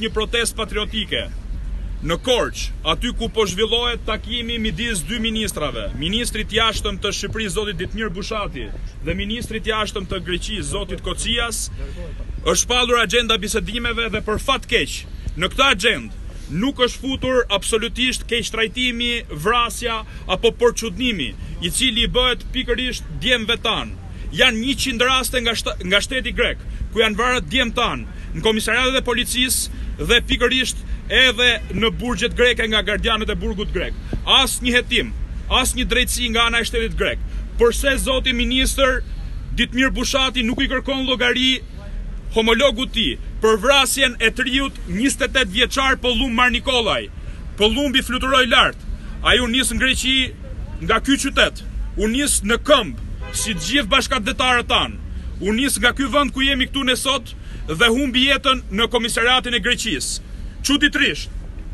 është një protestë patriotike në Korç, aty ku po zhvillohet takimi midis dy ministrave, ministrit jashtëm të Shqipërisë zotit Ditmir Bushati dhe ministrit jashtëm të Greqisë zotit Kocias, është shpallur agjenda bisedimeve dhe për fat keq, në këtë agjendë nuk është futur absolutisht keqtrajtimi, vrasja apo porçudnimi, i cili i bëhet pikërisht djemve tan. Janë 100 raste nga shteti grek, ku janë varur djemt tan në komisariatet e policisë dhe pikërisht edhe në burgjet greke nga gardianët e burgut grek. As një hetim, as një drejtësi nga ana e shtetit grek. Përse zoti ministër Ditmir Bushati nuk i kërkon llogari homologut tij për vrasjen e triut 28 vjeçar Pollum Mar Nikolaj. Pollumbi fluturoi lart. Ai u nis në Greqi nga ky qytet. U nis në këmbë, si të gjithë bashkëdhetarët tanë. U nis nga ky vend ku jemi këtu ne sot dhe humbi jetën në komisariatin e Greqisë. Çuditërisht,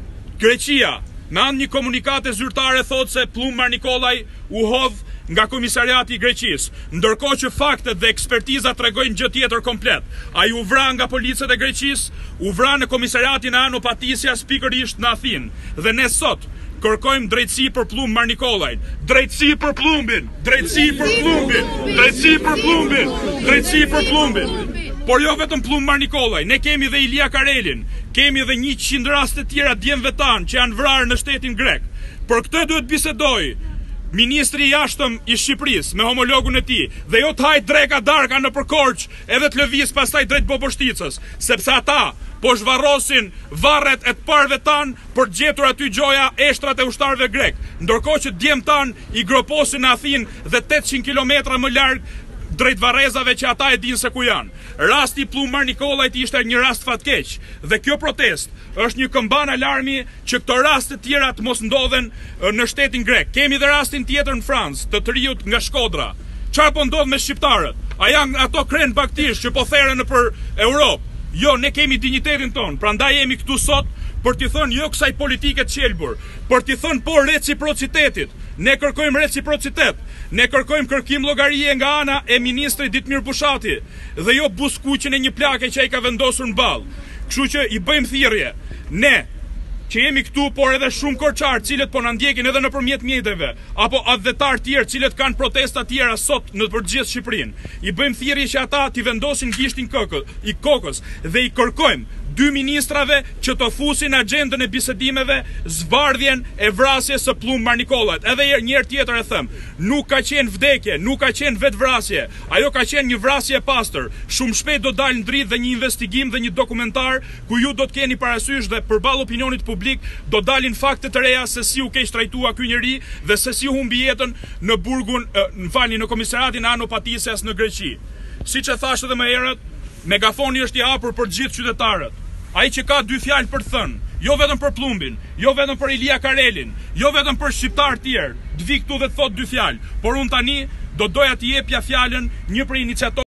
Greqia me anë një komunikate zyrtare thotë se Pollum Mar Nikolaj u hodh nga komisariati i Greqisë, ndërkohë që faktet dhe ekspertiza tregojnë gjë tjetër komplet. Ai u vra nga policët e Greqisë, u vra në komisariatin e Anopatisias pikërisht në Athinë. Dhe ne sot kërkojmë drejtësi për Pollum Mar Nikolajin. Drejtësi për Pollumbin, drejtësi për Pollumbin, drejtësi për Pollumbin, drejtësi për Pollumbin. Por jo vetëm Pollum Mar Nikolaj, ne kemi dhe Ilia Karelin, kemi dhe 100 raste tjera djemve tanë që janë vrarë në shtetin grek. Për këtë duhet bisedoj ministri i jashtëm i Shqipërisë me homologun e tij dhe jo të hajt dreka darka në Korç edhe të lëviz pastaj drejt Boboshticës, sepse ata po zhvarrosin varret e të parëve tanë për gjetur aty gjoja eshtrat e ushtarëve grek, ndërkohë që djem tanë i groposin në Athinë dhe 800 kilometra më larg drejt varrezave që ata e dinë se ku janë. Rasti Pollum Mar Nikolajt ishte një rast fatkeq dhe kjo protestë është një këmban alarmi që këto raste tjera të mos ndodhen në shtetin grek. Kemi dhe rastin tjetër në Francë, të triut nga Shkodra. Çfarë po ndodh me shqiptarët? A janë ato kren baktish që po therren nëpër Europë? Jo, ne kemi dinjitetin ton, prandaj jemi këtu sot për t'i thënë jo kësaj politike të qelbur, për t'i thënë po reciprocitetit. Ne kërkojmë reciprocitet, ne kërkojmë kërkim llogarie nga ana e ministrit Ditmir Bushati dhe jo buskuqin e një plake që ai ka vendosur në ballë. Kështu që i bëjmë thirrje, ne që jemi këtu, por edhe shumë korçar cilët po na ndjekin edhe nëpërmjet mjeteve, apo adhetar tjerë cilët kanë protesta tjera sot në përgjithë Shqipërinë. I bëjmë thirrje që ata t'i vendosin gishtin i kokës dhe i kërkojmë dy ministrave që të fusin agjendën e bisedimeve zbardhjen e vrasjes së Pollum Mar Nikolajt. Edhe një herë tjetër e them, nuk ka qenë vdekje, nuk ka qenë vetë vrasje, ajo ka qenë një vrasje e pastër. Shumë shpejt do dalë në dritë dhe një investigim dhe një dokumentar ku ju do të keni parasysh dhe përballë opinionit publik do dalin fakte të reja se si u keq trajtua ky njeri dhe se si humbi jetën në burgun, në komisariatin e Anopatisias në Greqi. Siç e thash edhe më herët, megafoni është i hapur për gjithë qytetarët. Ai që ka dy fjalë për të thënë, jo vetëm për Pollumbin, jo vetëm për Ilia Karelin, jo vetëm për shqiptar tjerë, të vi këtu dhe të thotë dy fjalë, por unë tani do doja t'i jepja fjalën një prej iniciatorëve